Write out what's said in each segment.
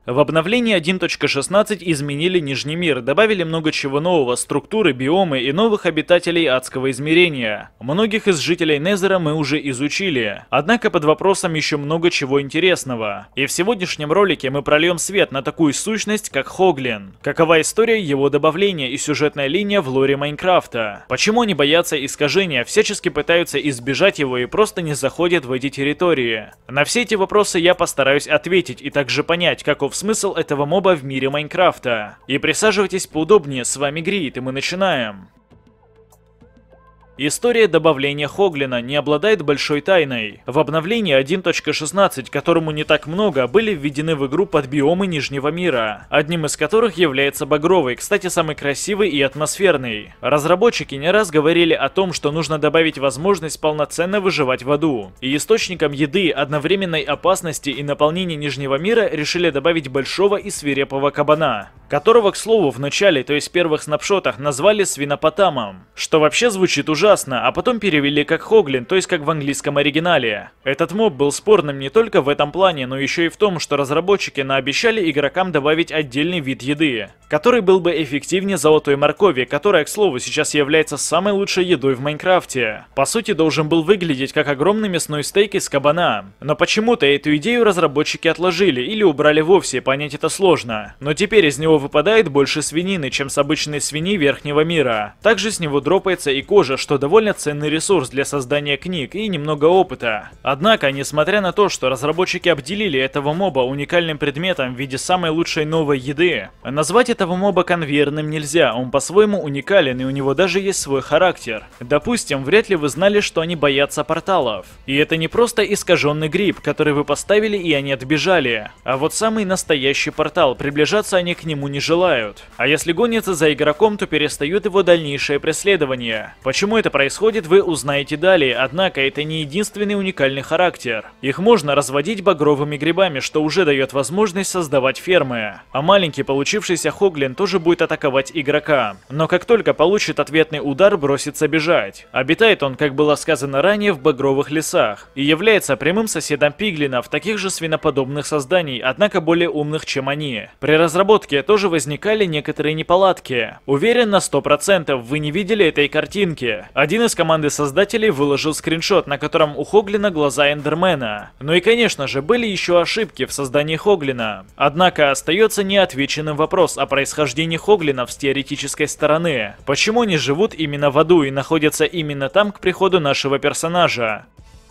В обновлении 1.16 изменили Нижний мир, добавили много чего нового, структуры, биомы и новых обитателей адского измерения. Многих из жителей Незера мы уже изучили, однако под вопросом еще много чего интересного. И в сегодняшнем ролике мы прольем свет на такую сущность, как Хоглин. Какова история его добавления и сюжетная линия в лоре Майнкрафта? Почему они боятся искажения, всячески пытаются избежать его и просто не заходят в эти территории? На все эти вопросы я постараюсь ответить и также понять, каков смысл этого моба в мире Майнкрафта. И присаживайтесь поудобнее, с вами Грит, и мы начинаем. История добавления Хоглина не обладает большой тайной. В обновлении 1.16, которому не так много, были введены в игру подбиомы Нижнего мира, одним из которых является багровый, кстати, самый красивый и атмосферный. Разработчики не раз говорили о том, что нужно добавить возможность полноценно выживать в аду. И источником еды, одновременной опасности и наполнения Нижнего мира решили добавить большого и свирепого кабана, которого, к слову, в начале, то есть в первых снапшотах, назвали свинопотамом, что вообще звучит ужасно, а потом перевели как Хоглин, то есть как в английском оригинале. Этот моб был спорным не только в этом плане, но еще и в том, что разработчики наобещали игрокам добавить отдельный вид еды, который был бы эффективнее золотой моркови, которая, к слову, сейчас является самой лучшей едой в Майнкрафте. По сути, должен был выглядеть как огромный мясной стейк из кабана. Но почему-то эту идею разработчики отложили или убрали вовсе, понять это сложно. Но теперь из него выпадает больше свинины, чем с обычной свиньи верхнего мира. Также с него дропается и кожа, что довольно ценный ресурс для создания книг и немного опыта. Однако, несмотря на то, что разработчики обделили этого моба уникальным предметом в виде самой лучшей новой еды, назвать этого моба конвейерным нельзя, он по-своему уникален и у него даже есть свой характер. Допустим, вряд ли вы знали, что они боятся порталов. И это не просто искаженный гриб, который вы поставили и они отбежали, а вот самый настоящий портал, приближаться они к нему не желают. А если гонятся за игроком, то перестают его дальнейшее преследование. Почему это происходит, вы узнаете далее, однако это не единственный уникальный характер. Их можно разводить багровыми грибами, что уже дает возможность создавать фермы. А маленький получившийся Хоглин тоже будет атаковать игрока. Но как только получит ответный удар, бросится бежать. Обитает он, как было сказано ранее, в багровых лесах. И является прямым соседом пиглинов, таких же свиноподобных созданий, однако более умных, чем они. При разработке тоже возникали некоторые неполадки. Уверен на 100%, вы не видели этой картинки. Один из команды создателей выложил скриншот, на котором у Хоглина глаза Эндермена. Ну и конечно же, были еще ошибки в создании Хоглина. Однако остается неотвеченным вопрос о происхождении Хоглинов с теоретической стороны. Почему они живут именно в аду и находятся именно там к приходу нашего персонажа?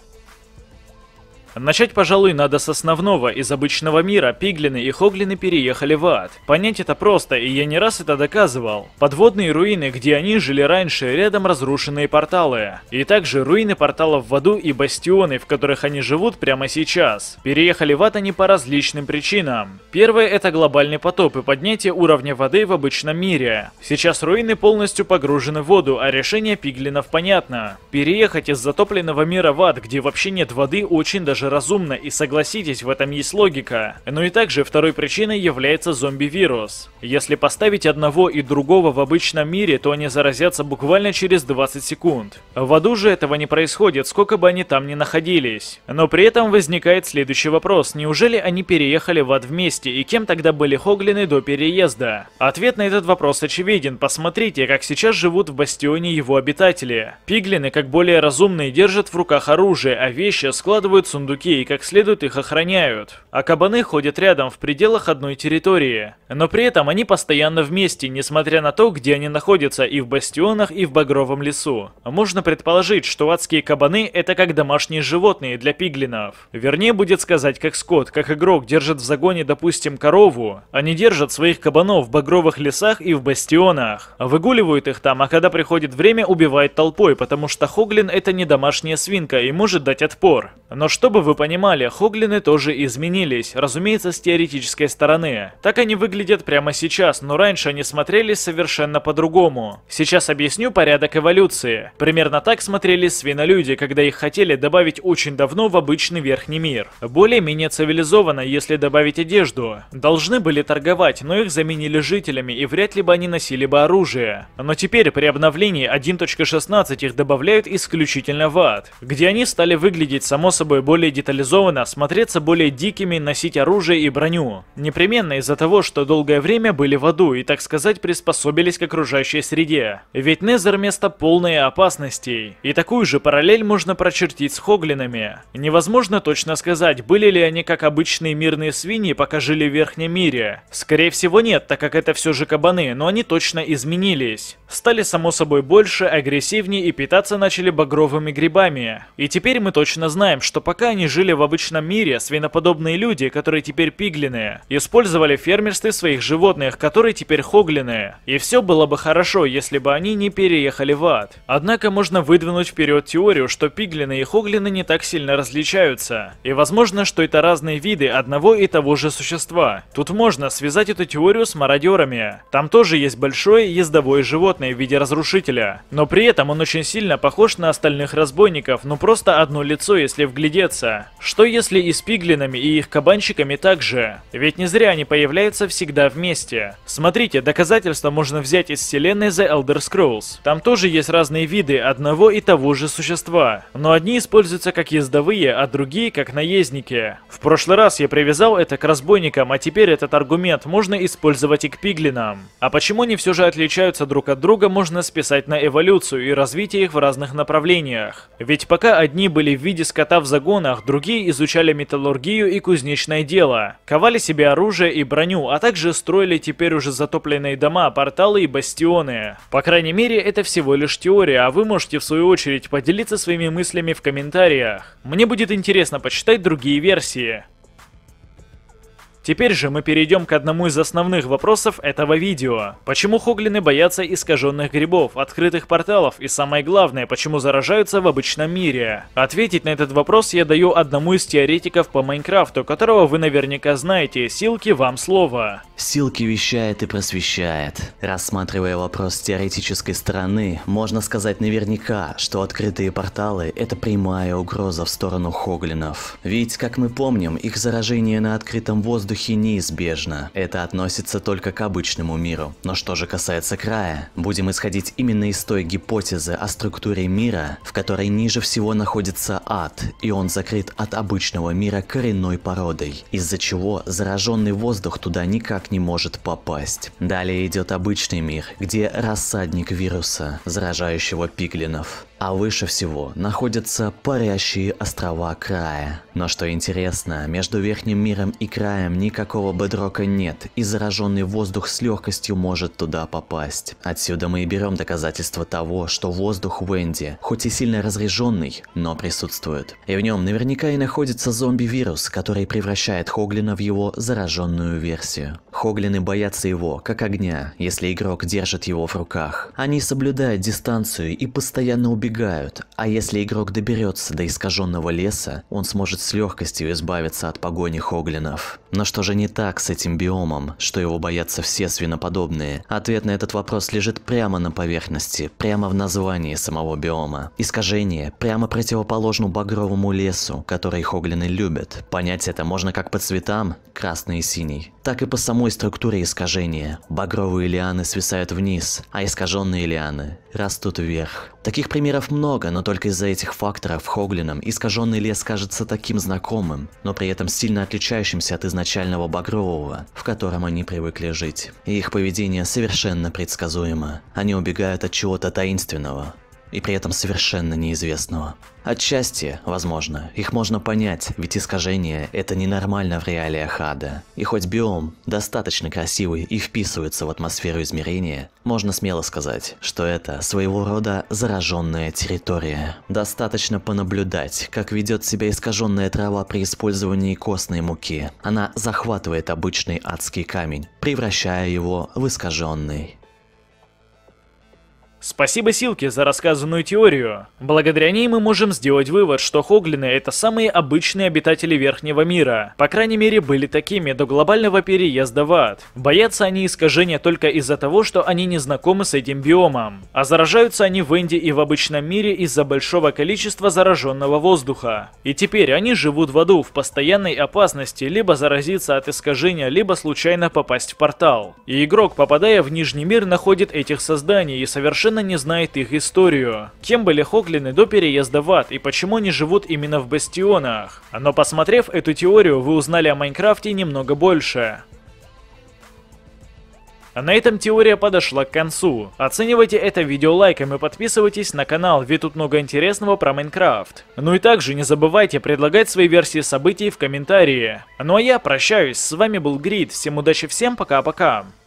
Начать, пожалуй, надо с основного. Из обычного мира пиглины и хоглины переехали в ад. Понять это просто, и я не раз это доказывал. Подводные руины, где они жили раньше, рядом разрушенные порталы. И также руины порталов в аду и бастионы, в которых они живут прямо сейчас. Переехали в ад они по различным причинам. Первое — это глобальный потоп и поднятие уровня воды в обычном мире. Сейчас руины полностью погружены в воду, а решение пиглинов понятно. Переехать из затопленного мира в ад, где вообще нет воды, очень даже разумно, и согласитесь, в этом есть логика. Но и также второй причиной является зомби-вирус. Если поставить одного и другого в обычном мире, то они заразятся буквально через 20 секунд. В аду же этого не происходит, сколько бы они там ни находились. Но при этом возникает следующий вопрос: неужели они переехали в ад вместе, и кем тогда были хоглины до переезда? Ответ на этот вопрос очевиден. Посмотрите, как сейчас живут в бастионе его обитатели. Пиглины, как более разумные, держат в руках оружие, а вещи складывают в сундуки и как следует их охраняют. А кабаны ходят рядом в пределах одной территории. Но при этом они постоянно вместе, несмотря на то, где они находятся, и в бастионах, и в багровом лесу. Можно предположить, что адские кабаны — это как домашние животные для пиглинов. Вернее, будет сказать, как скот, как игрок держит в загоне, допустим, корову. Они держат своих кабанов в багровых лесах и в бастионах. Выгуливают их там, а когда приходит время, убивает толпой, потому что хоглин — это не домашняя свинка и может дать отпор. Но чтобы вы понимали, хоглины тоже изменились, разумеется, с теоретической стороны. Так они выглядят прямо сейчас, но раньше они смотрелись совершенно по-другому. Сейчас объясню порядок эволюции. Примерно так смотрелись свинолюди, когда их хотели добавить очень давно в обычный верхний мир. Более-менее цивилизованно, если добавить одежду. Должны были торговать, но их заменили жителями, и вряд ли бы они носили бы оружие. Но теперь при обновлении 1.16 их добавляют исключительно в ад, где они стали выглядеть само собой более детализованно, смотреться более дикими, носить оружие и броню. Непременно из-за того, что долгое время были в аду и, так сказать, приспособились к окружающей среде. Ведь Незер место полное опасностей. И такую же параллель можно прочертить с хоглинами. Невозможно точно сказать, были ли они как обычные мирные свиньи, пока жили в верхнем мире. Скорее всего нет, так как это все же кабаны, но они точно изменились. Стали само собой больше, агрессивнее и питаться начали багровыми грибами. И теперь мы точно знаем, что пока они жили в обычном мире, свиноподобные люди, которые теперь пиглины, использовали в фермерстве своих животных, которые теперь хоглины. И все было бы хорошо, если бы они не переехали в ад. Однако можно выдвинуть вперед теорию, что пиглины и хоглины не так сильно различаются. И возможно, что это разные виды одного и того же существа. Тут можно связать эту теорию с мародерами. Там тоже есть большое ездовое животное в виде разрушителя. Но при этом он очень сильно похож на остальных разбойников, ну просто одно лицо, если вглядеться. Что если и с пиглинами и их кабанчиками также? Ведь не зря они появляются всегда вместе. Смотрите, доказательства можно взять из вселенной The Elder Scrolls. Там тоже есть разные виды одного и того же существа. Но одни используются как ездовые, а другие как наездники. В прошлый раз я привязал это к разбойникам, а теперь этот аргумент можно использовать и к пиглинам. А почему они все же отличаются друг от друга, можно списать на эволюцию и развитие их в разных направлениях. Ведь пока одни были в виде скота в загонах, другие изучали металлургию и кузнечное дело, ковали себе оружие и броню, а также строили теперь уже затопленные дома, порталы и бастионы. По крайней мере, это всего лишь теория, а вы можете в свою очередь поделиться своими мыслями в комментариях. Мне будет интересно почитать другие версии. Теперь же мы перейдем к одному из основных вопросов этого видео. Почему хоглины боятся искаженных грибов, открытых порталов и самое главное, почему заражаются в обычном мире? Ответить на этот вопрос я даю одному из теоретиков по Майнкрафту, которого вы наверняка знаете. Силки, вам слово. Силки вещает и просвещает. Рассматривая вопрос с теоретической стороны, можно сказать наверняка, что открытые порталы – это прямая угроза в сторону хоглинов. Ведь, как мы помним, их заражение на открытом воздухе неизбежно. Это относится только к обычному миру. Но что же касается края, будем исходить именно из той гипотезы о структуре мира, в которой ниже всего находится ад, и он закрыт от обычного мира коренной породой, из-за чего зараженный воздух туда никак не может попасть. Далее идет обычный мир, где рассадник вируса, заражающего пиглинов. А выше всего находятся парящие острова края. Но что интересно, между верхним миром и краем никакого бедрока нет, и зараженный воздух с легкостью может туда попасть. Отсюда мы и берем доказательство того, что воздух в Энде, хоть и сильно разряженный, но присутствует. И в нем наверняка и находится зомби-вирус, который превращает хоглина в его зараженную версию. Хоглины боятся его, как огня, если игрок держит его в руках. Они соблюдают дистанцию и постоянно убегают, а если игрок доберется до искаженного леса, он сможет с легкостью избавиться от погони хоглинов. Но что же не так с этим биомом, что его боятся все свиноподобные? Ответ на этот вопрос лежит прямо на поверхности, прямо в названии самого биома. Искажение прямо противоположно багровому лесу, который хоглины любят. Понять это можно как по цветам, красный и синий, так и по самой структуре искажения. Багровые лианы свисают вниз, а искаженные лианы растут вверх. Таких примеров много, но только из-за этих факторов хоглинам искаженный лес кажется таким знакомым, но при этом сильно отличающимся от изначального багрового, в котором они привыкли жить. И их поведение совершенно предсказуемо. Они убегают от чего-то таинственного и при этом совершенно неизвестного. Отчасти, возможно, их можно понять, ведь искажение – это ненормально в реалиях ада. И хоть биом достаточно красивый и вписывается в атмосферу измерения, можно смело сказать, что это своего рода зараженная территория. Достаточно понаблюдать, как ведет себя искаженная трава при использовании костной муки. Она захватывает обычный адский камень, превращая его в искаженный. Спасибо Силке за рассказанную теорию. Благодаря ней мы можем сделать вывод, что хоглины — это самые обычные обитатели Верхнего мира. По крайней мере, были такими до глобального переезда в ад. Боятся они искажения только из-за того, что они не знакомы с этим биомом. А заражаются они в Энде и в обычном мире из-за большого количества зараженного воздуха. И теперь они живут в аду в постоянной опасности либо заразиться от искажения, либо случайно попасть в портал. И игрок, попадая в Нижний мир, находит этих созданий и совершенно совершенно не знает их историю. Кем были хоглины до переезда в ад и почему они живут именно в бастионах. Но посмотрев эту теорию, вы узнали о Майнкрафте немного больше. А на этом теория подошла к концу. Оценивайте это видео лайком и подписывайтесь на канал, ведь тут много интересного про Майнкрафт. Ну и также не забывайте предлагать свои версии событий в комментарии. Ну а я прощаюсь, с вами был Грид, всем удачи, всем пока-пока.